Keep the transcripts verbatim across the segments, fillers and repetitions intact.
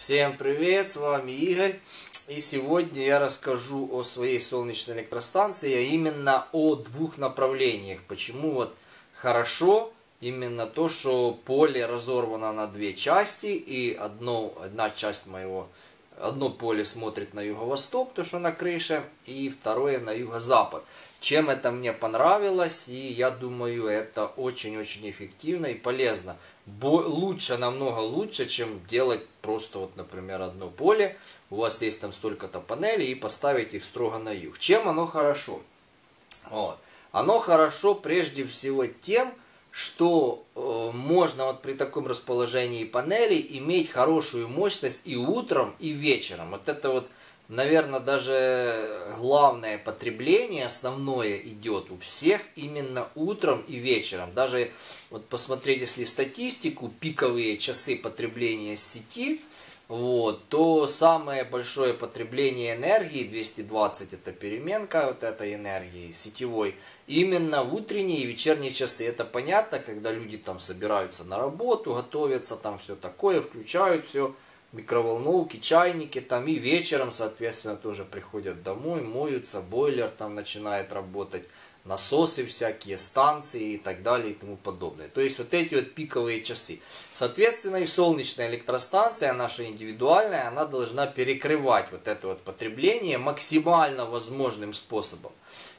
Всем привет, с вами Игорь, и сегодня я расскажу о своей солнечной электростанции, а именно о двух направлениях. Почему вот хорошо именно то, что поле разорвано на две части, и одно, одна часть моего, одно поле смотрит на юго-восток, то что на крыше, и второе на юго-запад. Чем это мне понравилось, и я думаю, это очень-очень эффективно и полезно. Бо лучше, намного лучше, чем делать просто, вот, например, одно поле. У вас есть там столько-то панелей и поставить их строго на юг. Чем оно хорошо? Вот. Оно хорошо прежде всего тем, что э, можно вот при таком расположении панелей иметь хорошую мощность и утром, и вечером. Вот это вот, наверное, даже главное потребление, основное идет у всех именно утром и вечером. Даже вот посмотреть, если статистику, пиковые часы потребления сети, вот, то самое большое потребление энергии, двести двадцать это переменка вот этой энергии сетевой, именно в утренние и вечерние часы. Это понятно, когда люди там собираются на работу, готовятся, там все такое, включают все. Микроволновки, чайники там, и вечером, соответственно, тоже приходят домой, моются, бойлер там начинает работать, насосы всякие, станции и так далее и тому подобное. То есть вот эти вот пиковые часы. Соответственно, и солнечная электростанция наша индивидуальная, она должна перекрывать вот это вот потребление максимально возможным способом,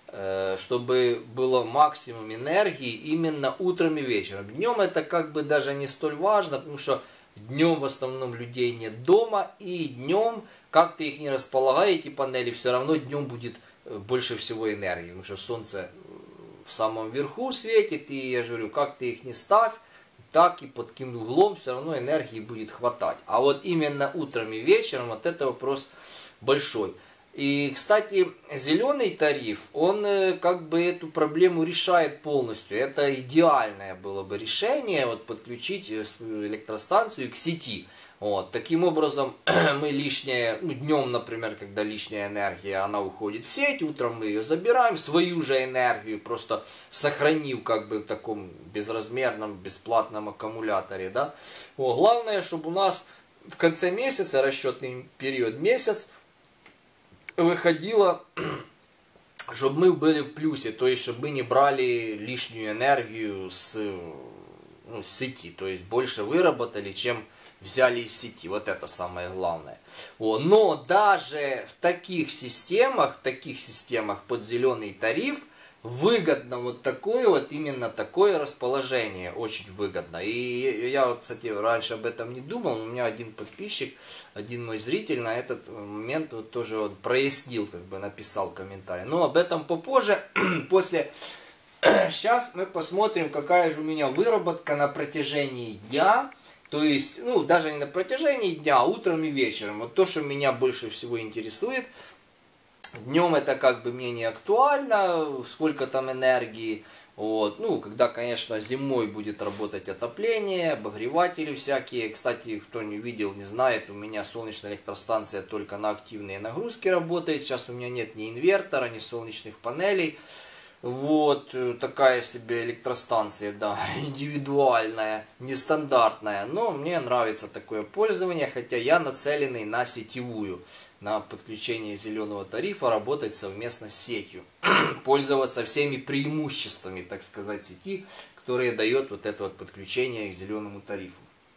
чтобы было максимум энергии именно утром и вечером. Днем это как бы даже не столь важно, потому что днем в основном людей нет дома, и днем, как ты их не располагай, эти панели, все равно днем будет больше всего энергии, потому что солнце в самом верху светит, и я же говорю, как ты их не ставь, так и под каким углом все равно энергии будет хватать. А вот именно утром и вечером, вот это вопрос большой. И, кстати, зеленый тариф, он как бы эту проблему решает полностью. Это идеальное было бы решение, вот, подключить свою электростанцию к сети. Вот. Таким образом, мы лишнее, ну, днем, например, когда лишняя энергия, она уходит в сеть, утром мы ее забираем, свою же энергию, просто сохранив как бы в таком безразмерном, бесплатном аккумуляторе. Да? Вот. Главное, чтобы у нас в конце месяца, расчетный период месяц, выходило, чтобы мы были в плюсе, то есть чтобы мы не брали лишнюю энергию с, ну, с сети, то есть больше выработали, чем взяли из сети. Вот это самое главное. О, но даже в таких системах, в таких системах под зеленый тариф выгодно вот такое вот, именно такое расположение, очень выгодно. И я вот, кстати, раньше об этом не думал, но у меня один подписчик, один мой зритель на этот момент вот тоже вот прояснил, как бы написал комментарий. Но об этом попозже, после. Сейчас мы посмотрим, какая же у меня выработка на протяжении дня. То есть, ну, даже не на протяжении дня, а утром и вечером. Вот то, что меня больше всего интересует. Днем это как бы мне не актуально, сколько там энергии. Вот. Ну, когда, конечно, зимой будет работать отопление, обогреватели всякие. Кстати, кто не видел, не знает, у меня солнечная электростанция только на активные нагрузки работает. Сейчас у меня нет ни инвертора, ни солнечных панелей. Вот такая себе электростанция, да, индивидуальная, нестандартная. Но мне нравится такое пользование, хотя я нацеленный на сетевую. На подключение зеленого тарифа, работать совместно с сетью, пользоваться всеми преимуществами, так сказать, сети, которые дает вот это вот подключение к зеленому тарифу.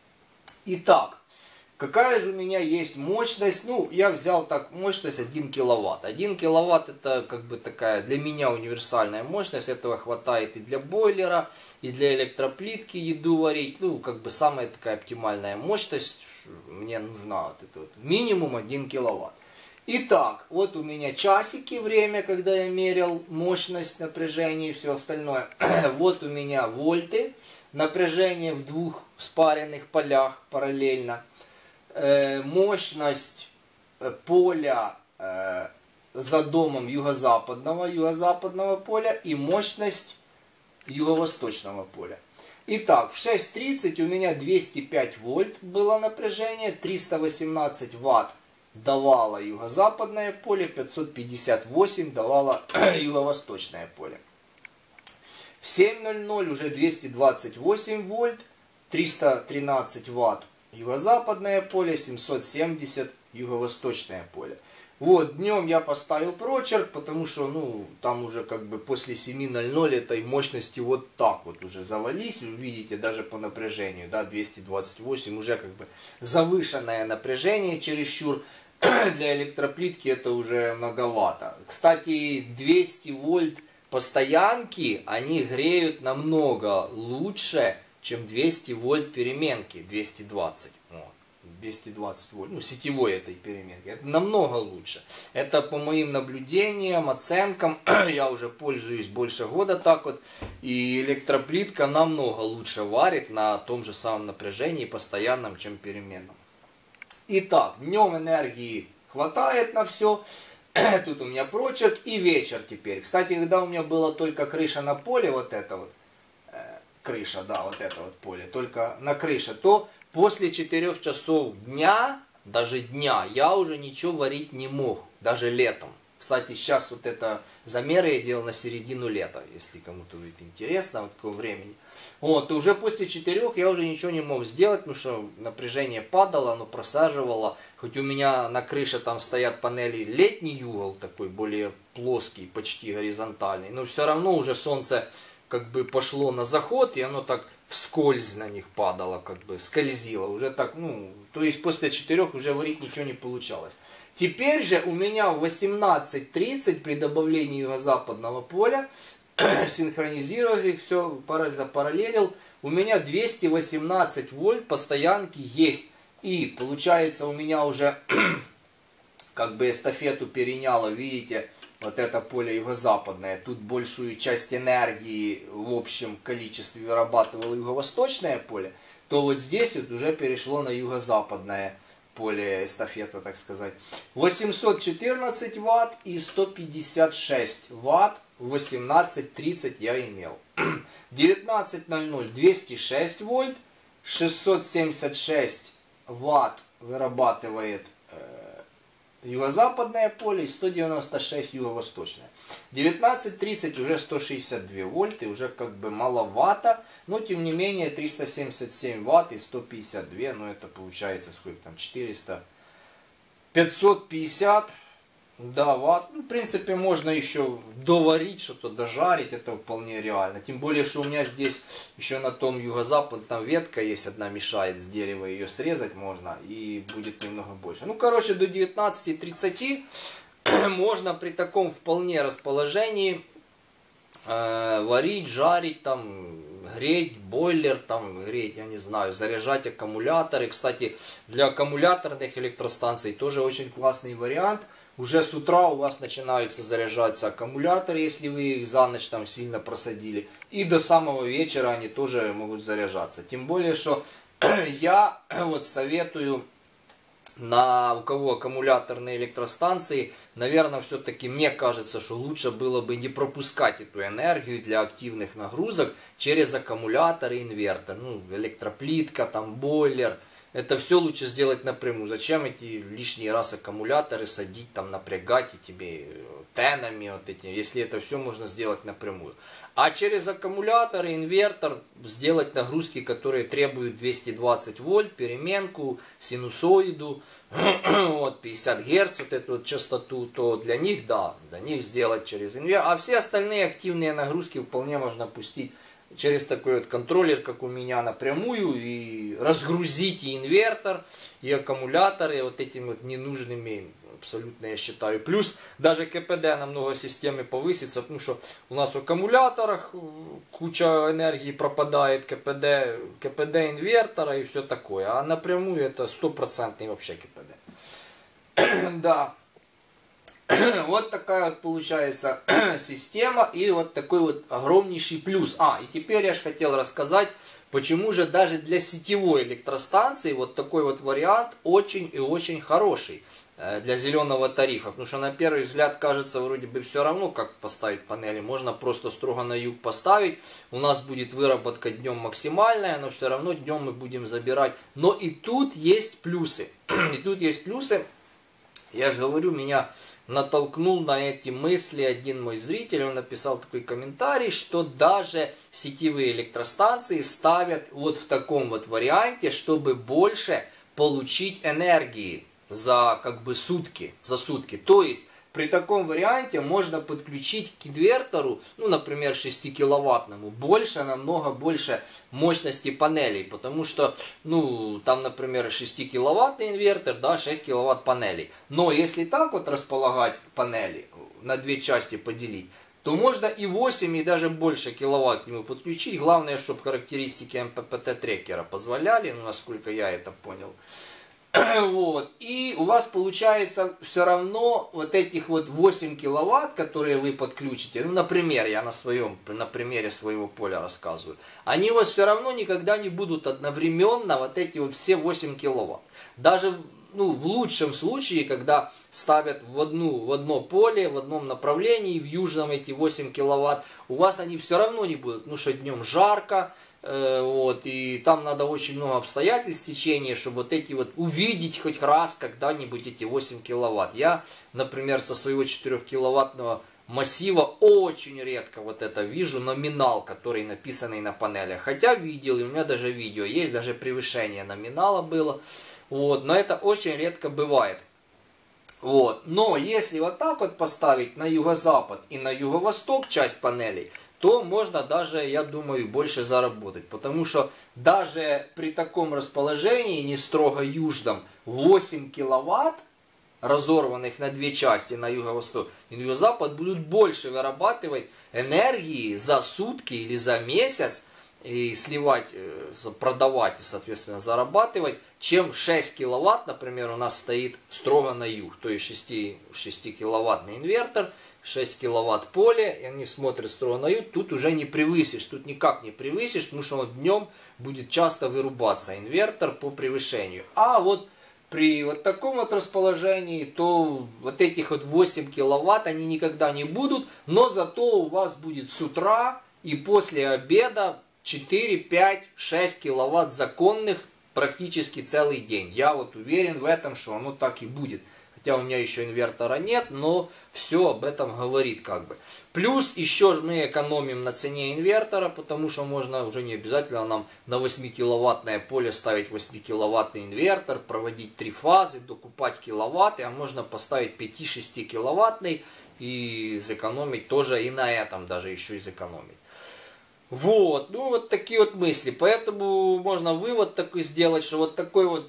Итак, какая же у меня есть мощность? Ну, я взял так мощность один киловатт. один киловатт это как бы такая для меня универсальная мощность. Этого хватает и для бойлера, и для электроплитки еду варить. Ну, как бы самая такая оптимальная мощность. Мне нужна вот это вот минимум один киловатт. Итак, вот у меня часики, время, когда я мерил мощность, напряжение и все остальное. Вот у меня вольты, напряжение в двух спаренных полях параллельно. Э, мощность поля э, за домом юго-западного, юго-западного поля и мощность юго-восточного поля. Итак, в шесть тридцать у меня двести пять вольт было напряжение, триста восемнадцать ватт давало юго-западное поле, пятьсот пятьдесят восемь давало юго-восточное поле. В семь ноль ноль уже двести двадцать восемь вольт, триста тринадцать ватт юго-западное поле, семьсот семьдесят юго-восточное поле. Вот, днем я поставил прочерк, потому что, ну, там уже как бы после семи ноль ноль этой мощности вот так вот уже завались. Вы видите, даже по напряжению, да, двести двадцать восемь, уже как бы завышенное напряжение чересчур. Для электроплитки это уже многовато. Кстати, двести вольт постоянки, они греют намного лучше, чем двести вольт переменки, двести двадцать. Вот. двести двадцать вольт, ну, сетевой этой переменки. Это намного лучше. Это по моим наблюдениям, оценкам, я уже пользуюсь больше года так вот. И электроплитка намного лучше варит на том же самом напряжении постоянном, чем переменном. Итак, днем энергии хватает на все. Тут у меня прочерк и вечер теперь. Кстати, когда у меня была только крыша на поле, вот это вот, э, крыша, да, вот это вот поле, только на крыше, то после четырёх часов дня, даже дня, я уже ничего варить не мог, даже летом. Кстати, сейчас вот это замеры я делал на середину лета, если кому-то будет интересно, вот такого времени. Вот, и уже после четырех я уже ничего не мог сделать, потому что напряжение падало, оно просаживало. Хоть у меня на крыше там стоят панели летний угол, такой более плоский, почти горизонтальный, но все равно уже солнце как бы пошло на заход, и оно так вскользь на них падало, как бы скользило. Уже так, ну, то есть после четырех уже варить ничего не получалось. Теперь же у меня в восемнадцать тридцать при добавлении юго-западного поля, синхронизировав их, все запараллелил, у меня двести восемнадцать вольт постоянки есть. И получается у меня уже как бы эстафету переняло, видите, вот это поле юго-западное. Тут большую часть энергии в общем количестве вырабатывало юго-восточное поле, то вот здесь вот уже перешло на юго-западное поле эстафета, так сказать. восемьсот четырнадцать ватт и сто пятьдесят шесть ватт в восемнадцать тридцать я имел. девятнадцать ноль ноль двести шесть вольт, шестьсот семьдесят шесть ватт вырабатывает э, юго-западное поле и сто девяносто шесть юго-восточное. девятнадцать тридцать уже сто шестьдесят два вольта, уже как бы маловато, но тем не менее триста семьдесят семь ватт и сто пятьдесят два, ну это получается сколько там, четыреста, пятьсот пятьдесят, да, ватт. Ну, в принципе, можно еще доварить, что-то дожарить, это вполне реально. Тем более, что у меня здесь еще на том юго-запад, там ветка есть одна, мешает с дерева, ее срезать можно и будет немного больше. Ну, короче, до девятнадцати тридцати можно при таком вполне расположении э, варить, жарить, там, греть бойлер, там, греть, я не знаю, заряжать аккумуляторы. Кстати, для аккумуляторных электростанций тоже очень классный вариант. Уже с утра у вас начинаются заряжаться аккумуляторы, если вы их за ночь там сильно просадили. И до самого вечера они тоже могут заряжаться. Тем более, что я вот советую, на у кого аккумуляторные электростанции, наверное, все-таки мне кажется, что лучше было бы не пропускать эту энергию для активных нагрузок через аккумуляторы, инвертор, ну, электроплитка, там, бойлер. Это все лучше сделать напрямую. Зачем эти лишний раз аккумуляторы садить, там, напрягать и тебе тенами, вот эти, если это все можно сделать напрямую. А через аккумуляторы, инвертор сделать нагрузки, которые требуют двести двадцать вольт, переменку, синусоиду, вот, пятьдесят герц, вот эту вот частоту, то для них, да, для них сделать через инвертор. А все остальные активные нагрузки вполне можно пустить через такой вот контроллер, как у меня, напрямую, и разгрузить и инвертор, и аккумуляторы вот этими вот ненужными, абсолютно, я считаю. Плюс даже КПД намного системы повысится, потому что у нас в аккумуляторах куча энергии пропадает, КПД, КПД инвертора и все такое. А напрямую это стопроцентный вообще КПД. Да. Вот такая вот получается система и вот такой вот огромнейший плюс. А, и теперь я же хотел рассказать, почему же даже для сетевой электростанции вот такой вот вариант очень и очень хороший для зеленого тарифа. Потому что на первый взгляд кажется вроде бы все равно, как поставить панели. Можно просто строго на юг поставить. У нас будет выработка днем максимальная, но все равно днем мы будем забирать. Но и тут есть плюсы. И тут есть плюсы. Я же говорю, меня натолкнул на эти мысли один мой зритель, он написал такой комментарий, что даже сетевые электростанции ставят вот в таком вот варианте, чтобы больше получить энергии за как бы сутки, за сутки. То есть при таком варианте можно подключить к инвертору, ну, например, шестикиловаттному, больше, намного больше мощности панелей, потому что, ну, там, например, шестикиловаттный инвертор, да, шесть киловатт панелей. Но если так вот располагать панели, на две части поделить, то можно и восемь, и даже больше киловатт к нему подключить. Главное, чтобы характеристики эм пэ пэ тэ трекера позволяли, ну, насколько я это понял. Вот. И у вас получается все равно вот этих вот восемь киловатт, которые вы подключите, ну, например, я на своем, на примере своего поля рассказываю, они у вас все равно никогда не будут одновременно вот эти вот все восемь киловатт. Даже, ну, в лучшем случае, когда ставят в, одну, в одно поле, в одном направлении, в южном эти восемь киловатт, у вас они все равно не будут, ну, что днем жарко, вот, и там надо очень много обстоятельств в течение, чтобы вот эти вот увидеть хоть раз когда-нибудь эти восемь киловатт. Я, например, со своего четырехкиловаттного массива очень редко вот это вижу, номинал, который написанный на панелях. Хотя видел, и у меня даже видео есть, даже превышение номинала было. Вот, но это очень редко бывает. Вот, но если вот так вот поставить на юго-запад и на юго-восток часть панелей, то можно даже, я думаю, больше заработать. Потому что даже при таком расположении, не строго южном, восемь киловатт, разорванных на две части, на юго-восток и на юго-запад, будут больше вырабатывать энергии за сутки или за месяц, и сливать, продавать и, соответственно, зарабатывать, чем шесть киловатт, например, у нас стоит строго на юг. То есть шестикиловаттный инвертор, шесть киловатт поле, и они смотрят строго на юг, тут уже не превысишь, тут никак не превысишь, потому что он днем будет часто вырубаться, инвертор, по превышению. А вот при вот таком вот расположении, то вот этих вот восемь киловатт они никогда не будут, но зато у вас будет с утра и после обеда четыре, пять, шесть киловатт законных практически целый день. Я вот уверен в этом, что оно так и будет. Хотя у меня еще инвертора нет, но все об этом говорит как бы. Плюс еще мы экономим на цене инвертора, потому что можно уже не обязательно нам на восьмикиловаттное поле ставить восьмикиловаттный инвертор, проводить три фазы, докупать киловатты, а можно поставить пяти-шестикиловаттный и сэкономить тоже и на этом даже еще и сэкономить. Вот, ну вот такие вот мысли. Поэтому можно вывод такой сделать, что вот такой вот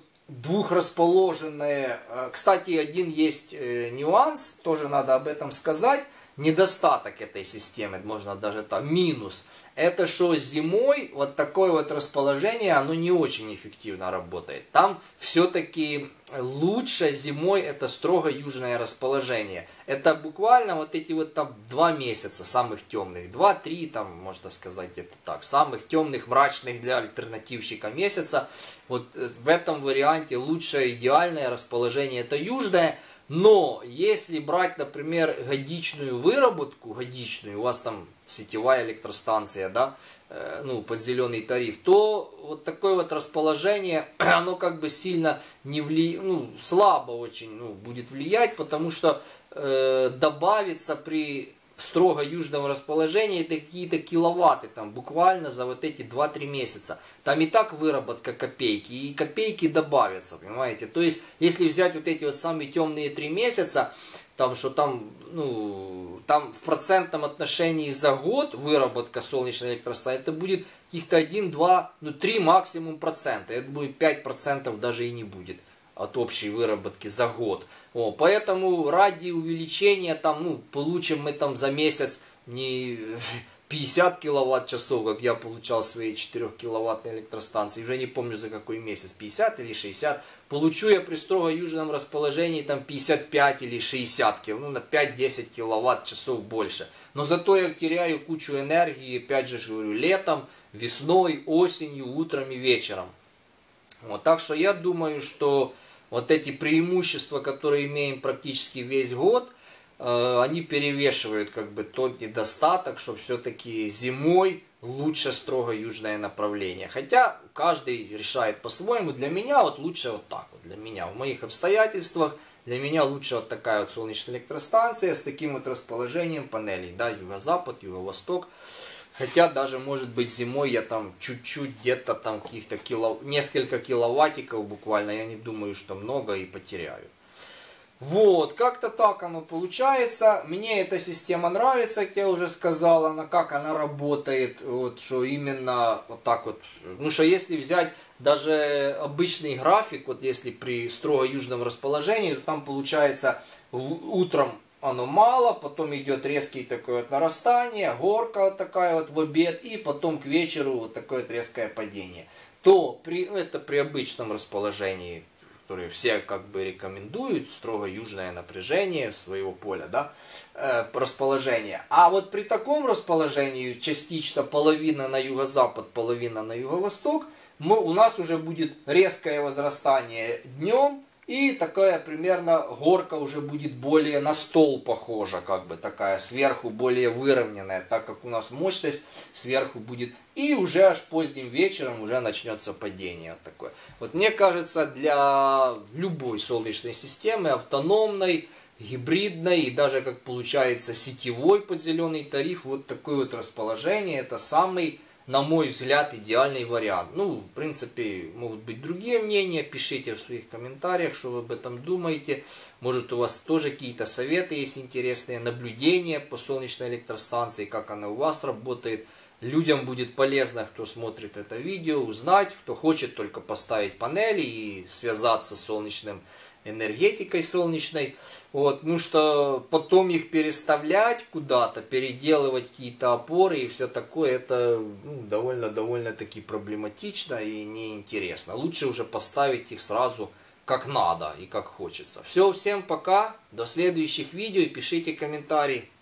двухрасположенное. Кстати, один есть нюанс, тоже надо об этом сказать. Недостаток этой системы, можно даже так, минус. Это что зимой вот такое вот расположение, оно не очень эффективно работает. Там все-таки лучше зимой это строго южное расположение. Это буквально вот эти вот там два месяца самых темных, два-три там, можно сказать где-то так, самых темных, мрачных для альтернативщика месяца. Вот в этом варианте лучшее идеальное расположение это южное. Но если брать, например, годичную выработку, годичную, у вас там сетевая электростанция, да, э, ну, под зеленый тариф, то вот такое вот расположение, оно как бы сильно не влияет, ну, слабо очень, ну, будет влиять, потому что э, добавится при строго южном расположении это какие-то киловатты, там, буквально за вот эти два-три месяца. Там и так выработка копейки, и копейки добавятся, понимаете. То есть, если взять вот эти вот самые темные три месяца, там, что там, ну, там в процентном отношении за год выработка солнечной электростанции, это будет каких-то один, два, ну, три максимум процента. Это будет пять процентов даже и не будет от общей выработки за год. О, поэтому ради увеличения, там, ну, получим мы там за месяц не пятьдесят киловатт-часов, как я получал своей четырехкиловаттной электростанции, уже не помню за какой месяц, пятьдесят или шестьдесят, получу я при строго южном расположении там пятьдесят пять или шестьдесят киловатт, ну, на пять-десять киловатт-часов больше. Но зато я теряю кучу энергии, опять же говорю, летом, весной, осенью, утром и вечером. Вот, так что я думаю, что вот эти преимущества, которые имеем практически весь год, э, они перевешивают как бы тот недостаток, что все-таки зимой лучше строго южное направление. Хотя каждый решает по-своему. Для меня вот лучше вот так вот. Для меня в моих обстоятельствах, для меня лучше вот такая вот солнечная электростанция с таким вот расположением панелей. Да, юго-запад, юго-восток. Хотя даже может быть зимой я там чуть-чуть где-то там каких-то кило, несколько киловаттиков буквально. Я не думаю, что много и потеряю. Вот, как-то так оно получается. Мне эта система нравится, как я уже сказал, она, как она работает, вот, что именно вот так вот. Ну, что если взять даже обычный график, вот если при строго южном расположении, то там получается утром оно мало, потом идет резкий такое вот нарастание, горка вот такая вот в обед, и потом к вечеру вот такое вот резкое падение. То при, это при обычном расположении, которые все как бы рекомендуют, строго южное напряжение своего поля, да, э, расположение. А вот при таком расположении, частично половина на юго-запад, половина на юго-восток, мы, у нас уже будет резкое возрастание днем, и такая примерно горка уже будет более на стол похожа, как бы такая, сверху более выровненная, так как у нас мощность сверху будет. И уже аж поздним вечером уже начнется падение. Вот такое. Вот мне кажется, для любой солнечной системы, автономной, гибридной и даже, как получается, сетевой под зеленый тариф, вот такое вот расположение, это самый, на мой взгляд, идеальный вариант. Ну, в принципе, могут быть другие мнения, пишите в своих комментариях, что вы об этом думаете. Может, у вас тоже какие-то советы есть интересные, наблюдения по солнечной электростанции, как она у вас работает. Людям будет полезно, кто смотрит это видео, узнать, кто хочет только поставить панели и связаться с солнечным энергетикой солнечной. Вот, ну что потом их переставлять куда-то, переделывать какие-то опоры и все такое, это ну, довольно-довольно таки проблематично и неинтересно. Лучше уже поставить их сразу как надо и как хочется. Все, всем пока, до следующих видео и пишите комментарии.